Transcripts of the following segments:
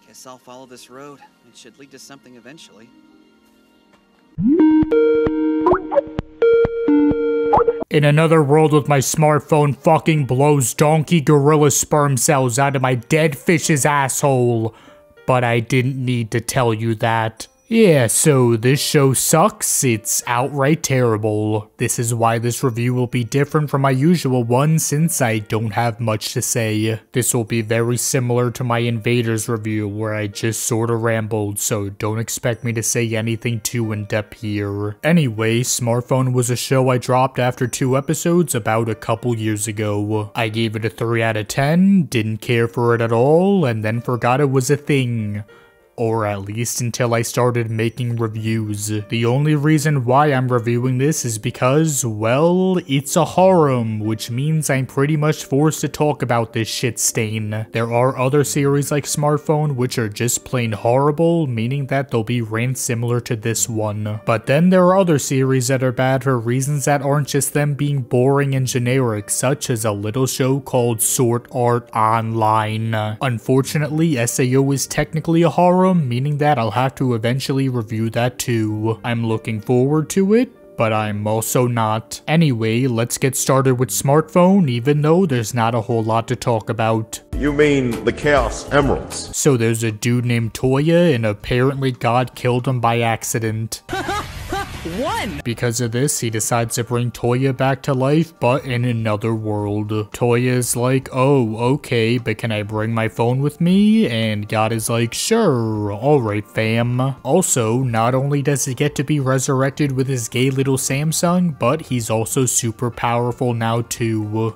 Guess I'll follow this road. It should lead to something eventually. In another world with my smartphone fucking blows donkey gorilla sperm cells out of my dead fish's asshole. But I didn't need to tell you that. Yeah, so this show sucks. It's outright terrible. This is why this review will be different from my usual one, since I don't have much to say. This will be very similar to my Invaders review, where I just sorta rambled, so don't expect me to say anything too in-depth here. Anyway, Smartphone was a show I dropped after 2 episodes about a couple years ago. I gave it a 3 out of 10, didn't care for it at all, and then forgot it was a thing. Or at least until I started making reviews. The only reason why I'm reviewing this is because, well, it's a harem, which means I'm pretty much forced to talk about this shit stain. There are other series like Smartphone which are just plain horrible, meaning that they'll be ranked similar to this one. But then there are other series that are bad for reasons that aren't just them being boring and generic, such as a little show called Sword Art Online. Unfortunately, SAO is technically a harem, meaning that I'll have to eventually review that too. I'm looking forward to it, but I'm also not. Anyway, let's get started with Smartphone, even though there's not a whole lot to talk about. You mean the Chaos Emeralds? So there's a dude named Toya, and apparently God killed him by accident. Because of this, he decides to bring Toya back to life, but in another world. Toya is like, oh, okay, but can I bring my phone with me? And God is like, sure, alright fam. Also, not only does he get to be resurrected with his gay little Samsung, but he's also super powerful now too.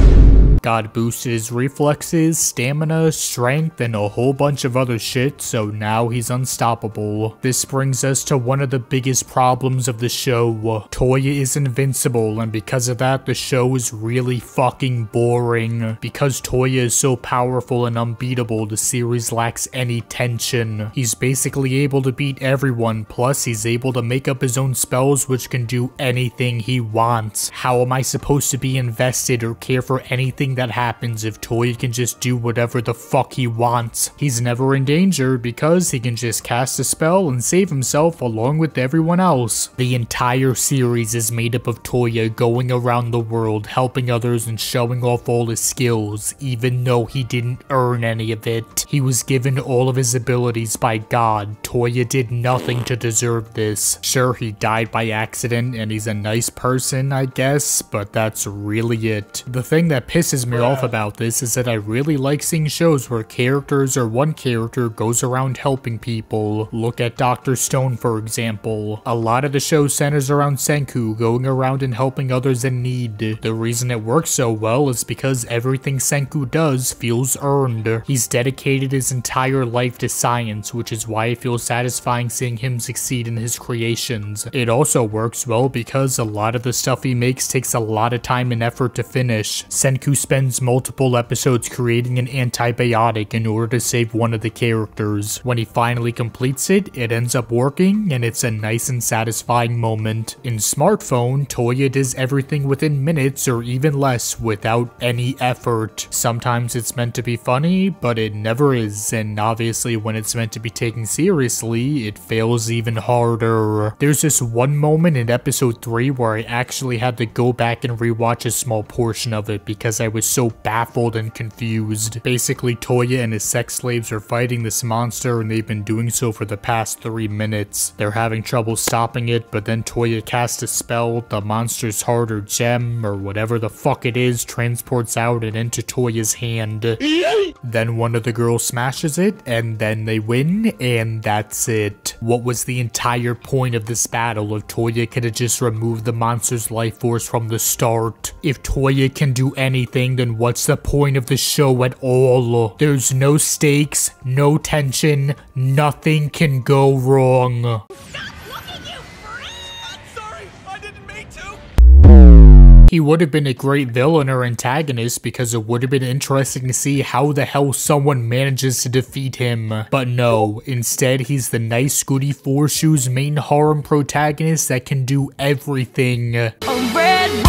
God boosted his reflexes, stamina, strength, and a whole bunch of other shit, so now he's unstoppable. This brings us to one of the biggest problems of the show. Toya is invincible, and because of that, the show is really fucking boring. Because Toya is so powerful and unbeatable, the series lacks any tension. He's basically able to beat everyone, plus he's able to make up his own spells which can do anything he wants. How am I supposed to be invested or care for anything that happens if Toya can just do whatever the fuck he wants? He's never in danger because he can just cast a spell and save himself along with everyone else. The entire series is made up of Toya going around the world, helping others and showing off all his skills, even though he didn't earn any of it. He was given all of his abilities by God. Toya did nothing to deserve this. Sure, he died by accident and he's a nice person, I guess, but that's really it. The thing that pisses me off about this is that I really like seeing shows where characters or one character goes around helping people. Look at Dr. Stone, for example. A lot of the show centers around Senku going around and helping others in need. The reason it works so well is because everything Senku does feels earned. He's dedicated his entire life to science, which is why it feels satisfying seeing him succeed in his creations. It also works well because a lot of the stuff he makes takes a lot of time and effort to finish. Senku spends multiple episodes creating an antibiotic in order to save one of the characters. When he finally completes it, it ends up working, and it's a nice and satisfying moment. In Smartphone, Toya does everything within minutes or even less without any effort. Sometimes it's meant to be funny, but it never is, and obviously when it's meant to be taken seriously, it fails even harder. There's this one moment in episode 3 where I actually had to go back and rewatch a small portion of it because I was so baffled and confused. Basically, Toya and his sex slaves are fighting this monster, and they've been doing so for the past 3 minutes. They're having trouble stopping it, but then Toya casts a spell, the monster's heart or gem, or whatever the fuck it is, transports out and into Toya's hand. Then one of the girls smashes it, and then they win, and that's it. What was the entire point of this battle if Toya could have just removed the monster's life force from the start? If Toya can do anything, then what's the point of the show at all? There's no stakes, no tension, nothing can go wrong. Stop looking, you freak! I'm sorry, I didn't mean to! He would have been a great villain or antagonist because it would have been interesting to see how the hell someone manages to defeat him. But no, instead he's the nice goody four shoes main harem protagonist that can do everything. A red wine!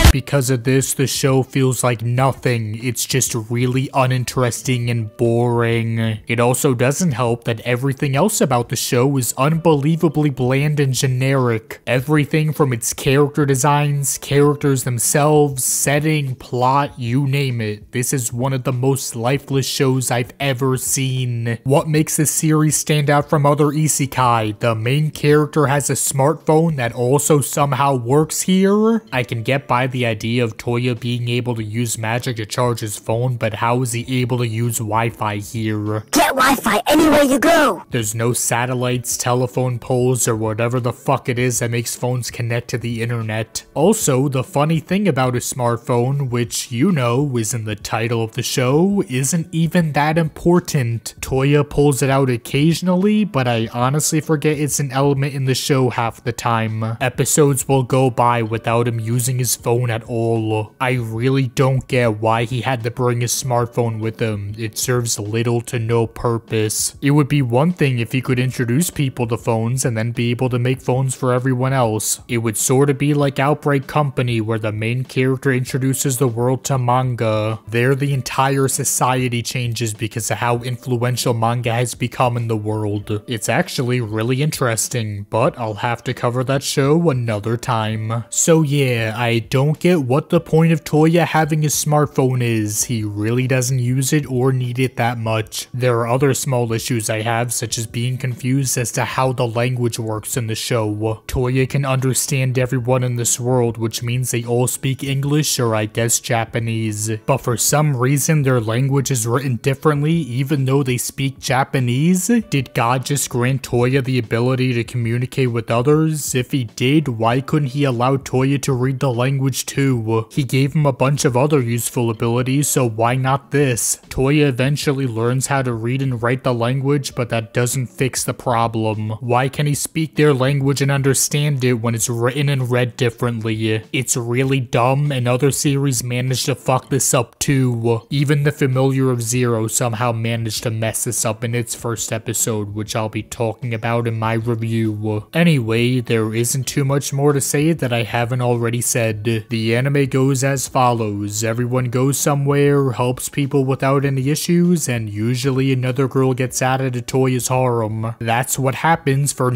Because of this, the show feels like nothing. It's just really uninteresting and boring. It also doesn't help that everything else about the show is unbelievably bland and generic. Everything from its character designs, characters themselves, setting, plot, you name it. This is one of the most lifeless shows I've ever seen. What makes this series stand out from other isekai? The main character has a smartphone that also somehow works here. I can get by the idea of Toya being able to use magic to charge his phone, but how is he able to use Wi-Fi here? Get Wi-Fi anywhere you go! There's no satellites, telephone poles, or whatever the fuck it is that makes phones connect to the internet. Also, the funny thing about a smartphone, which you know is in the title of the show, isn't even that important. Toya pulls it out occasionally, but I honestly forget it's an element in the show half the time. Episodes will go by without him using his phone at all. I really don't get why he had to bring his smartphone with him. It serves little to no purpose. It would be one thing if he could introduce people to phones and then be able to make phones for everyone else. It would sort of be like Outbreak Company, where the main character introduces the world to manga. There the entire society changes because of how influential manga has become in the world. It's actually really interesting, but I'll have to cover that show another time. So yeah, I don't get what the point of Toya having a smartphone is. He really doesn't use it or need it that much. There are other small issues I have, such as being confused as to how the language works in the show. Toya can understand everyone in this world, which means they all speak English or I guess Japanese. But for some reason their language is written differently even though they speak Japanese. Did God just grant Toya the ability to communicate with others? If he did, why couldn't he allow Toya to read the language too? He gave him a bunch of other useful abilities, so why not this? Toya eventually learns how to read and write the language, but that doesn't fix the problem. Why can he speak their language and understand it when it's written and read differently? It's really dumb, and other series managed to fuck this up too. Even The Familiar of Zero somehow managed to mess this up in its first episode, which I'll be talking about in my review. Anyway, there isn't too much more to say that I haven't already said. The anime goes as follows. Everyone goes somewhere, helps people without any issues, and usually another girl gets added to Toya's harem. That's what happens for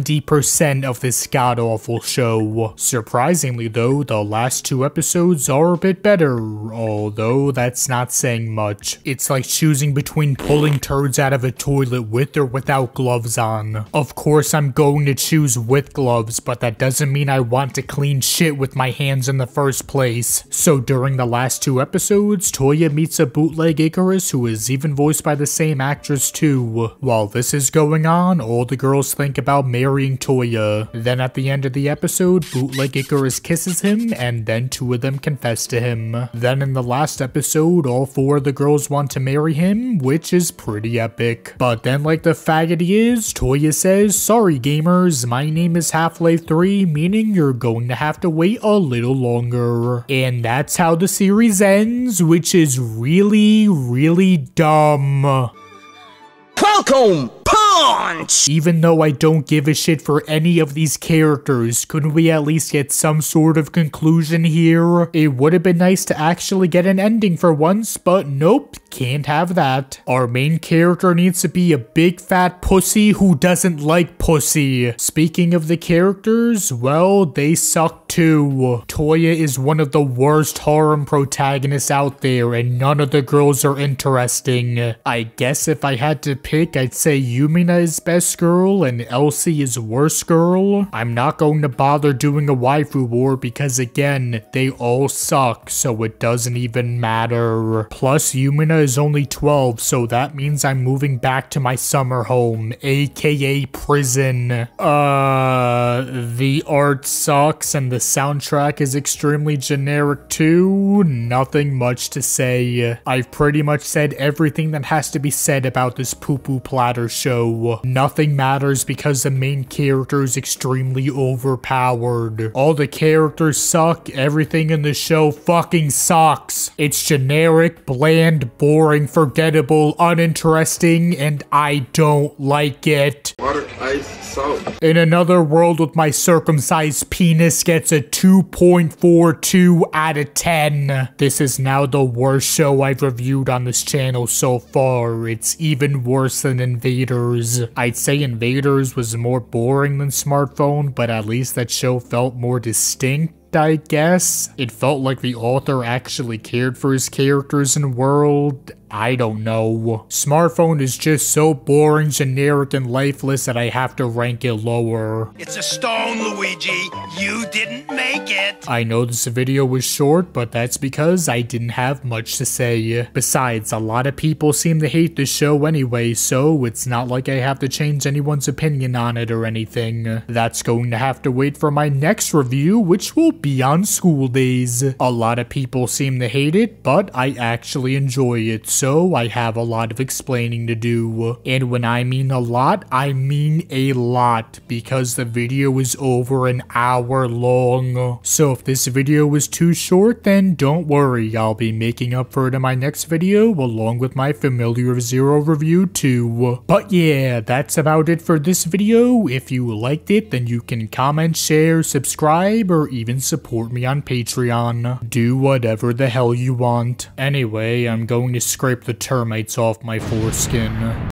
90% of this god-awful show. Surprisingly though, the last 2 episodes are a bit better, although that's not saying much. It's like choosing between pulling turds out of a toilet with or without gloves on. Of course I'm going to choose with gloves, but that doesn't mean I want to clean shit with my hands in the first place. So during the last 2 episodes, Toya meets a bootleg Icarus who is even voiced by the same actress too. While this is going on, all the girls think about marrying Toya. Then at the end of the episode, bootleg Icarus kisses him, and then 2 of them confess to him. Then in the last episode, all 4 of the girls want to marry him, which is pretty epic. But then like the faggot he is, Toya says, "Sorry gamers, my name is Half-Life 3, meaning you're going to have to wait a little longer." And that's how the series ends, which is really, really dumb. Falcon Punch! Even though I don't give a shit for any of these characters, couldn't we at least get some sort of conclusion here? It would have been nice to actually get an ending for once, but nope, can't have that. Our main character needs to be a big fat pussy who doesn't like pussy. Speaking of the characters, well, they suck too. Toya is one of the worst harem protagonists out there, and none of the girls are interesting. I guess if I had to pick, I'd say Yumina is best girl and Elsie is worst girl. I'm not going to bother doing a waifu war because again, they all suck, so it doesn't even matter. Plus, Yumina is only 12, so that means I'm moving back to my summer home, aka prison. The art sucks and the soundtrack is extremely generic too. Nothing much to say. I've pretty much said everything that has to be said about this poo-poo platter show. Nothing matters because the main character is extremely overpowered. All the characters suck, everything in the show fucking sucks. It's generic, bland, boring, forgettable, uninteresting, and I don't like it. Water, ice, so? In another world with my circumcised penis gets a 2.42 out of 10. This is now the worst show I've reviewed on this channel so far. It's even worse than Invaders. I'd say Invaders was more boring than Smartphone, but at least that show felt more distinct, I guess. It felt like the author actually cared for his characters and world. I don't know. Smartphone is just so boring, generic, and lifeless that I have to rank it lower. It's a stone, Luigi. You didn't make it. I know this video was short, but that's because I didn't have much to say. Besides, a lot of people seem to hate this show anyway, so it's not like I have to change anyone's opinion on it or anything. That's going to have to wait for my next review, which will be on School Days. A lot of people seem to hate it, but I actually enjoy it, so I have a lot of explaining to do. And when I mean a lot, I mean a lot, because the video is over an hour long. So if this video was too short, then don't worry, I'll be making up for it in my next video, along with my Familiar Zero review too. But yeah, that's about it for this video. If you liked it, then you can comment, share, subscribe, or even support me on Patreon. Do whatever the hell you want. Anyway, I'm going to scrape the termites off my foreskin.